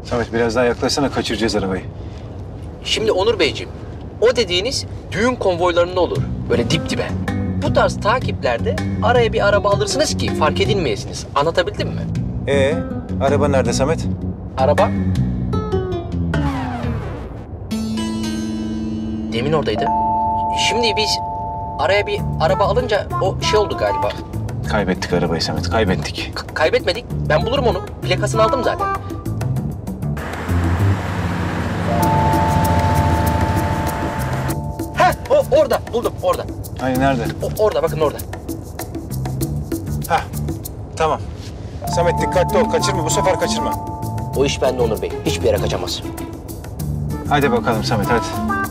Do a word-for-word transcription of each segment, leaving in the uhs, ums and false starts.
Samet biraz daha yaklaşsana, kaçıracağız arabayı. Şimdi Onur Beyciğim, o dediğiniz düğün konvoylarında olur. Böyle dip dibe. Bu tarz takiplerde araya bir araba alırsınız ki fark edilmeyesiniz. Anlatabildim mi? Ee, araba nerede Samet? Araba... Demin oradaydı. Şimdi biz araya bir araba alınca o şey oldu galiba. Kaybettik arabayı Samet, kaybettik. K- kaybetmedik. Ben bulurum onu. Plakasını aldım zaten. Heh, o orada. Buldum, orada. Hani nerede? O, orada, bakın orada. Hah, tamam. Samet dikkatli ol, kaçırma. Bu sefer kaçırma. O iş bende Onur Bey. Hiçbir yere kaçamaz. Hadi bakalım Samet, hadi.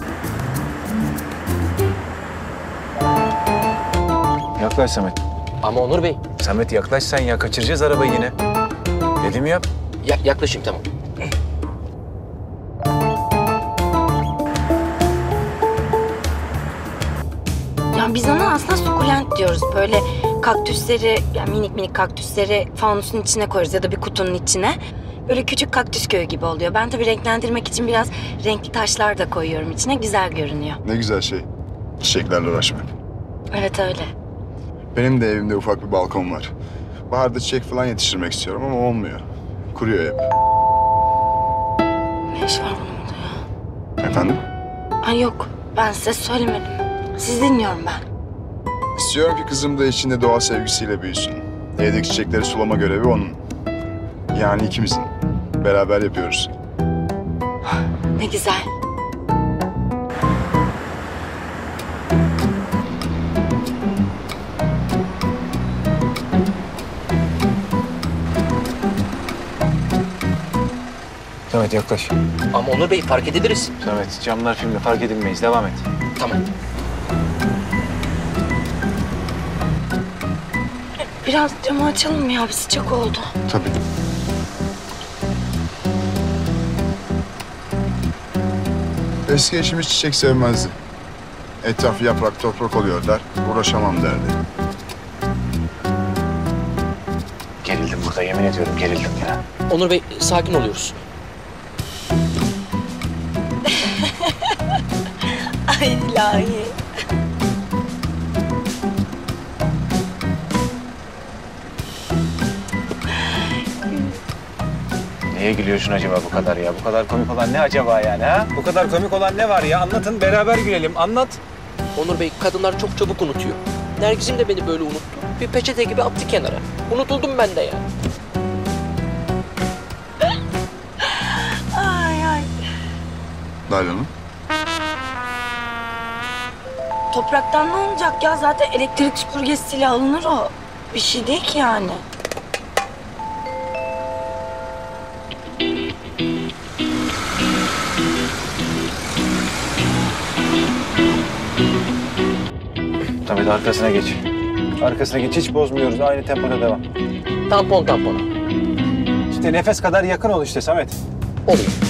Yaklaş Samet. Ama Onur Bey, Samet yaklaş sen ya, kaçıracağız arabayı yine. Dediğimi yap. ya, yaklaşayım tamam. Ya biz ona aslında sukulent diyoruz. Böyle kaktüsleri, yani minik minik kaktüsleri fanusun içine koyarız ya da bir kutunun içine. Böyle küçük kaktüs köyü gibi oluyor. Ben tabii renklendirmek için biraz renkli taşlar da koyuyorum içine. Güzel görünüyor. Ne güzel şey. Çiçeklerle uğraşmak. Evet öyle. Benim de evimde ufak bir balkon var. Baharda çiçek falan yetiştirmek istiyorum ama olmuyor. Kuruyor hep. Ne iş var bunun burada ya? Efendim? Ay yok, ben size söylemedim. Siz dinliyorum ben. İstiyorum ki kızım da içinde doğa sevgisiyle büyüsün. Evdeki çiçekleri sulama görevi onun. Yani ikimizin. Beraber yapıyoruz. Ne güzel. Samet yaklaş. Ama Onur Bey fark ediliriz. Samet camlar filmde fark edilmeyiz. Devam et. Tamam. Biraz camı açalım mı ya? Bir sıcak oldu. Tabii. Eski eşim hiç çiçek sevmezdi. Etraf yaprak toprak oluyor der. Uğraşamam derdi. Gerildim burada, yemin ediyorum gerildim ya. Onur Bey sakin oluyoruz. Ay ilahi. Neye gülüyorsun acaba bu kadar ya? Bu kadar komik olan ne acaba yani ha? Bu kadar komik olan ne var ya? Anlatın, beraber gülelim. Anlat. Onur Bey kadınlar çok çabuk unutuyor. Nergis'im de beni böyle unuttu. Bir peçete gibi attı kenara. Unutuldum ben de ya. Ay ay. Nalan Hanım. Topraktan ne olacak ya? Zaten elektrik süpürgesiyle alınır o. Bir şey değil ki yani. Samet arkasına geç. Arkasına geç, hiç bozmuyoruz. Aynı tempoda devam. Tampon tampona. İşte nefes kadar yakın ol işte Samet. Oluyor.